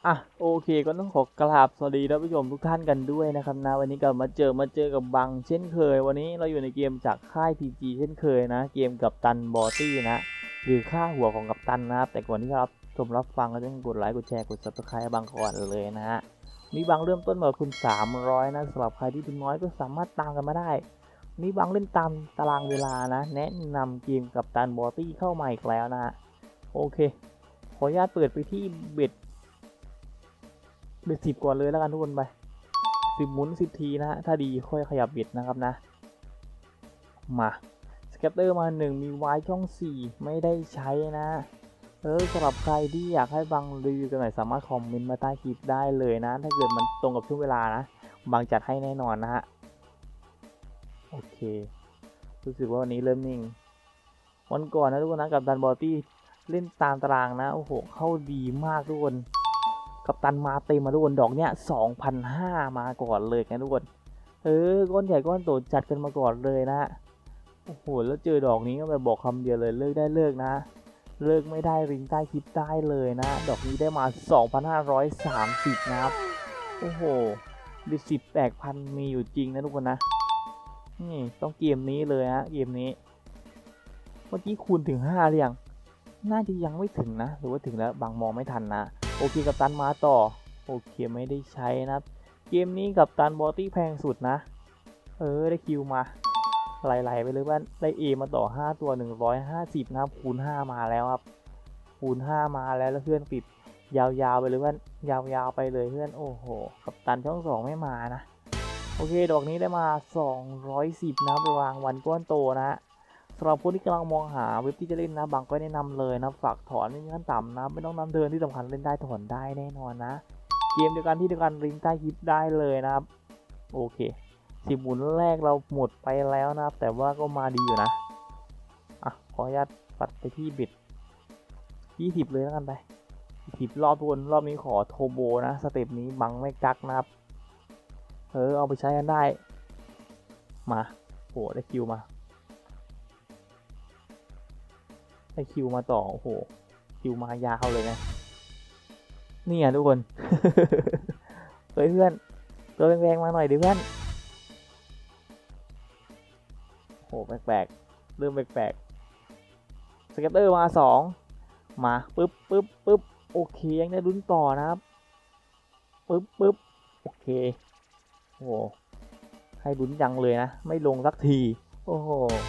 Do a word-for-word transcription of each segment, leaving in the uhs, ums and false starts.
อ่ะโอเคก็ต้องขอกราบสวัสดีท่านผู้ชมทุกท่านกันด้วยนะครับนะวันนี้ก็มาเจอมาเจอกับบังเช่นเคยวันนี้เราอยู่ในเกมจากค่าย พี จี เช่นเคยนะเกมกัปตันบอตี้นะหรือค่าหัวของกัปตันนะครับแต่ก่อนที่จะรับชมรับฟังก็ต้องกดไลค์กดแชร์กด ซับสไครบ์ บังก่อนเลยนะฮะมีบังเริ่มต้นมาคุณสามร้อยนะสำหรับใครที่ทุนน้อยก็สามารถตามกันมาได้มีบังเล่นตามตารางเวลานะแนะนำเกมกัปตันบอตี้เข้ามาอีกแล้วนะฮะโอเคขออนุญาตเปิดไปที่เบ็ดเบ็ดสิบก่อนเลยแล้วกันทุกคนไปสิบหมุนสิบทีนะฮะถ้าดีค่อยขยับเบ็ดนะครับนะมาสแกตเตอร์มาหนึ่งมีไว้ช่องสี่ไม่ได้ใช้นะเออสำหรับใครที่อยากให้บังรีวิวกันหน่อยสามารถคอมเมนต์มาใต้คลิปได้เลยนะถ้าเกิดมันตรงกับช่วงเวลานะบังจัดให้แน่นอนนะฮะโอเครู้สึกว่าวันนี้เริ่มนิ่งวันก่อนนะทุกคนนะกับดันบอตี้เล่นตามตารางนะโอ้โหเข้าดีมากทุกคนกับตันมาเต็มมาทุกคนดอกเนี้ย สองพันห้าร้อย มาก่อนเลยนะทุกคนเออก้อนใหญ่ก้อนโตจัดกันมาก่อนเลยนะโอ้โหแล้วเจอดอกนี้ก็แบบบอกคำเดียวเลยเลิกได้เลิกนะเลิกไม่ได้ริงใต้คลิปได้เลยนะดอกนี้ได้มา สองพันห้าร้อยสามสิบ นะครับโอ้โหดิสิบแตกพันมีอยู่จริงนะทุกคนนะนี่ต้องเกมนี้เลยฮะเกมนี้เมื่อกี้คูณถึงห้าหรือยังน่าจะยังไม่ถึงนะหรือว่าถึงแล้วบางมองไม่ทันนะโอเคกับตันมาต่อโอเคไม่ได้ใช้นะเกมนี้กับตันบอตี้แพงสุดนะเออได้คิวมาไหลๆไปเลยว่าได้ A มาต่อห้าตัวหนึ่งร้อยห้าสิบนะครับคูณห้ามาแล้วครับคูณห้ามาแล้วแล้วเพื่อนปิดยาวๆไปเลยเพื่อนยาวๆไปเลยเพื่อนโอ้โหกับตันช่องสองไม่มานะโอเคดอกนี้ได้มาสองร้อยสิบนะรางวัลก้อนโตนะสำหรับคนที่กำลังมองหาเว็บที่จะเล่นนะบางก็แนะนำเลยนะฝากถอนไม่มีขั้นต่ำนะไม่ต้องนำเดินที่สำคัญเล่นได้ถอนได้แน่นอนนะเกมเดียวกันที่เดียวกันลิงก์ใต้คลิปได้เลยนะครับโอเคสิบหมุนแรกเราหมดไปแล้วนะครับแต่ว่าก็มาดีอยู่นะอ่ะขออนุญาตปัดไปที่บิดยี่สิบเลยแล้วกันไปสิบรอบทวนรอบนี้ขอโทโบนะสเต็ปนี้บังไม่กักนะครับเออเอาไปใช้กันได้มาโหได้คิวมาได้คิวมาต่อโอ้โหคิวมายาวเลยนะนี่อ่ะทุกคน เฮ้ยเพื่อนตัวแพงๆมาหน่อยดิเพื่อนโหแปลกๆเริ่มแปลกๆสเก็ตเตอร์มาสองมาปึ๊บปึ๊บปึ๊บโอเคยังได้ลุ้นต่อนะครับปึ๊บปึ๊บโอเคโอ้โหให้ลุ้นจังเลยนะไม่ลงสักทีโอ้โห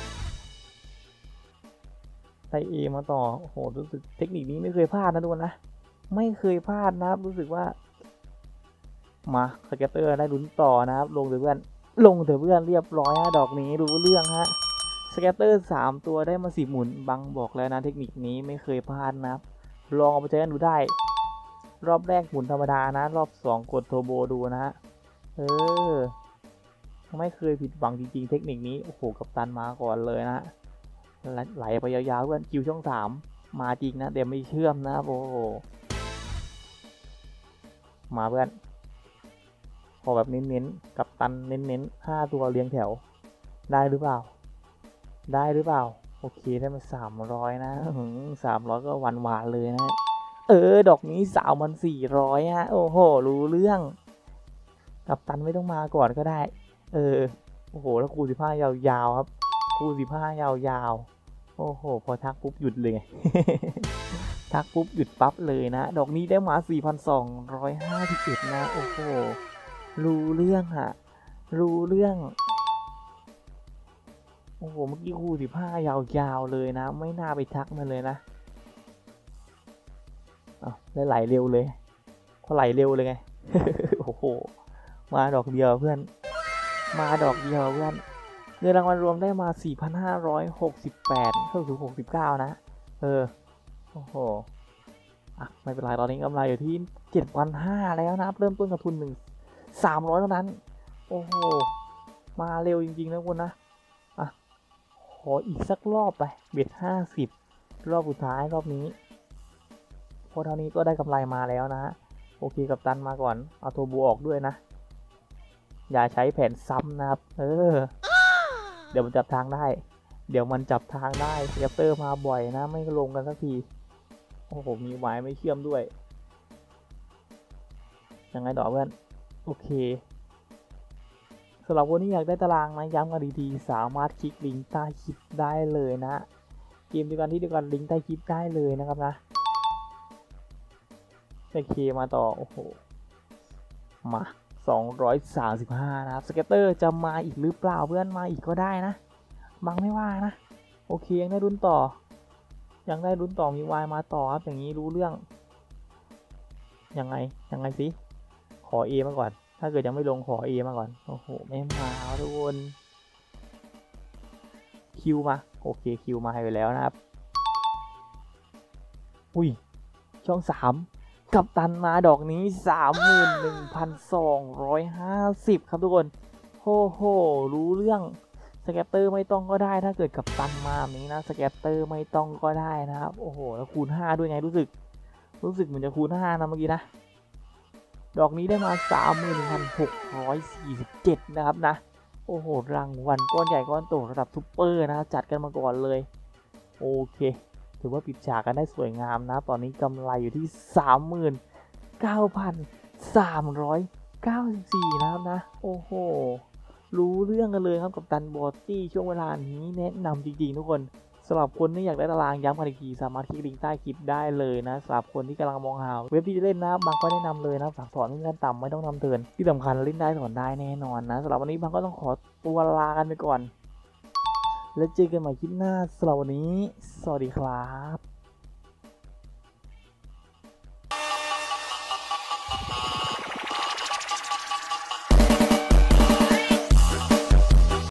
ไทเอมาต่อโอ้โหรู้สึกเทคนิคนี้ไม่เคยพลาดนะทุกคนนะไม่เคยพลาดนะครับรู้สึกว่ามาสเก็ตเตอร์ได้ลุ้นต่อนะครับลงเถอะเพื่อนลงเถอะเพื่อนเรียบร้อยฮะดอกนี้รู้เรื่องฮะสเก็ตเตอร์สามตัวได้มาสิบหมุนบังบอกแล้วนะเทคนิคนี้ไม่เคยพลาดนะครับลองเอาไปใช้กันดูได้รอบแรกหมุนธรรมดานะรอบสองกดโทโบดูนะฮะเออไม่เคยผิดหวังจริงๆเทคนิคนี้โอ้โหกัปตันมาก่อนเลยนะไหลไปยาวๆเพื่อนคิวช่องสามมาจริงนะเดี๋ยวไม่เชื่อมนะโอ้โหมาเพื่อนพอแบบเน้นๆกับตันเน้นๆห้าตัวเรียงแถวได้หรือเปล่าได้หรือเปล่าโอเคได้มาสามร้อยนะสามร้อยก็หวานหวานเลยนะเออดอกนี้สาวมันสี่ร้อยฮะโอ้โหรู้เรื่องกับตันไม่ต้องมาก่อนก็ได้เออโอ้โหแล้วคูสิบห้ายาวๆครับคูสิบห้ายาวๆโอ้โหพอทักปุ๊บหยุดเลย ทักปุ๊บหยุดปั๊บเลยนะดอกนี้ได้มา สี่พันสองร้อยห้าสิบเอ็ด นะโอ้โหรู้เรื่องฮะรู้เรื่องโอ้โหเมื่อกี้คูสิบห้ายาวๆเลยนะไม่น่าไปทักมันเลยนะอ้าวได้ไหลเร็วเลยพอไหลเร็วเลยไง โอ้โหมาดอกเดียวเพื่อนมาดอกเดียวเพื่อนเงินรางวัลรวมได้มา สี่พันห้าร้อยหกสิบแปด เข้าสู่หกสิบเก้านะเออโอ้โหอ่ะไม่เป็นไรตอนนี้กำไรอยู่ที่ เจ็ดพันห้าร้อย แล้วนะครับเริ่มต้นกับทุนหนึ่ง สามร้อยเท่านั้นโอ้โหมาเร็วจริงๆนะคุณนะอ่ะขออีกสักรอบไปเบ็ดห้าสิบรอบสุดท้ายรอบนี้พอเท่านี้ก็ได้กำไรมาแล้วนะโอเคกับตันมาก่อนเอาโทบูออกด้วยนะอย่าใช้แผนซ้ำนะครับเออเดี๋ยวมันจับทางได้เดี๋ยวมันจับทางได้เซฟเตอร์มาบ่อยนะไม่ลงกันสักทีโอ้โหมีไม้ไม่เชื่อมด้วยยังไงต่อเพื่อนโอเคสำหรับคนที่อยากได้ตารางนะย้ำกันดีๆสามารถคลิกลิงก์ใต้คลิปได้เลยนะเกมเดียวกันที่เดียวกันลิงก์ใต้คลิปได้เลยนะครับนะโอเคมาต่อโอ้โหมาสองร้อยสามสิบห้านะครับสเก็ตเตอร์จะมาอีกหรือเปล่าเพื่อนมาอีกก็ได้นะบังไม่ว่านะโอเคยังได้ลุ้นต่อยังได้ลุ้นต่อมีวายมาต่อครับอย่างนี้รู้เรื่องยังไงยังไงสิขอ A มาก่อนถ้าเกิดยังไม่ลงขอ A มาก่อนโอ้โหไม่มาทุกคนคิวมาโอเคคิวมาให้ไปแล้วนะครับอุ้ยช่องสามกับตันมาดอกนี้ สามหมื่นหนึ่งพันสองร้อยห้าสิบ ครับทุกคนโอ้โหรู้เรื่องสแกตเตอร์ไม่ต้องก็ได้ถ้าเกิดกับตันมาแบบนี้นะสแกตเตอร์ไม่ต้องก็ได้นะครับโอ้โหแล้วคูณห้าด้วยไงรู้สึกรู้สึกเหมือนจะคูณห้านะเมื่อกี้นะดอกนี้ได้มา สามหมื่นหนึ่งพันหกร้อยสี่สิบเจ็ด นะครับนะโอ้โหรางวัลก้อนใหญ่ก้อนโตระดับซุปเปอร์นะจัดกันมาก่อนเลยโอเคถือว่าปิดฉากกันได้สวยงามนะตอนนี้กำไรอยู่ที่ สามหมื่นเก้าพันสามร้อยเก้าสิบสี่ นะครับนะโอ้โหรู้เรื่องกันเลยครับกับตันบอตี้ช่วงเวลานี้แนะนำจริงๆทุกคนสำหรับคนที่อยากได้ตารางย้ำกันอีกทีสามารถคลิกลิงก์ใต้คลิปได้เลยนะสำหรับคนที่กำลังมองหาเว็บที่จะเล่นนะบางก็แนะนำเลยนะฝากสอนเงื่อนต่ำไม่ต้องทำเตือนที่สำคัญเล่นได้สอนได้แน่นอนนะสำหรับวันนี้บางก็ต้องขอตัวลากันไปก่อนแล้วเจอกันใหม่คลิปหน้าสำหรับวันนี้สวัสดีครับ